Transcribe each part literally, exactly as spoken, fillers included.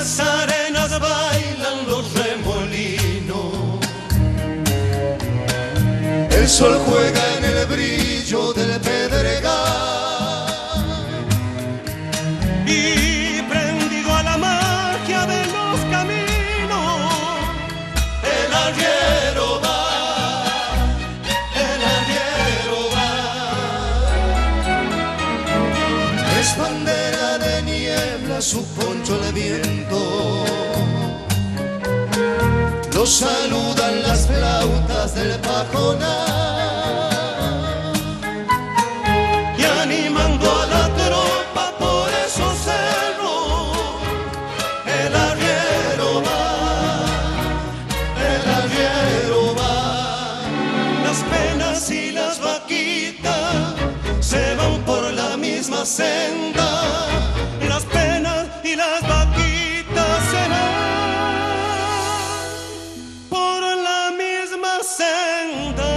las arenas bailan los remolinos. El sol juega en el brillo del pedregal. Y prendido a la magia de los caminos, el arriero va, el arriero va. Es bandera de niebla su poncho de viento. Lo saludan las flautas del pajonal. Y animando a la tropa por esos cerros, el arriero va, el arriero va. Las penas y las vaquitas se van por la misma senda. Las penas y las vaquitas se van por la misma senda.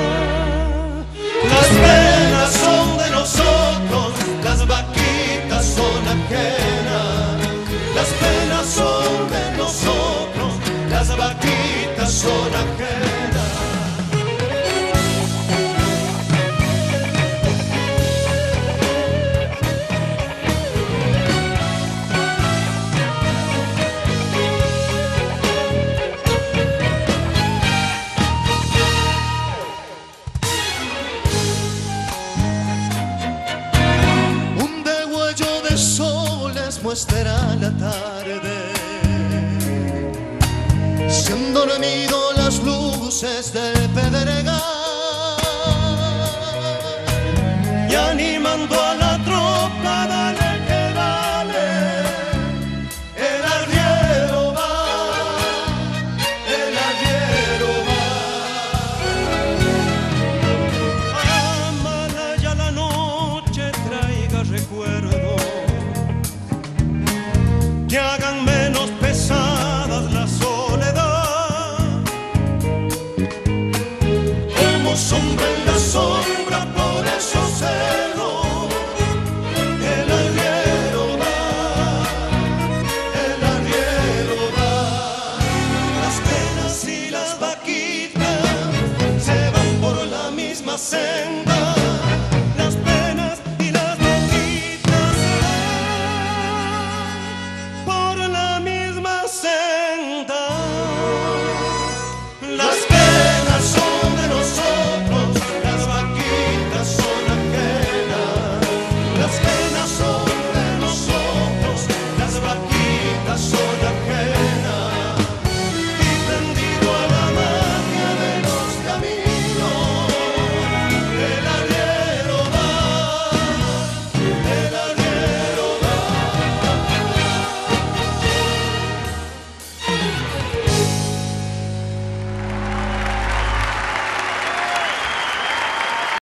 Las penas son de nosotros, las vaquitas son ajenas. Las penas son de nosotros, las vaquitas son ajenas. Muestra la tarde, se han dormido las luces del pedregal y animando a la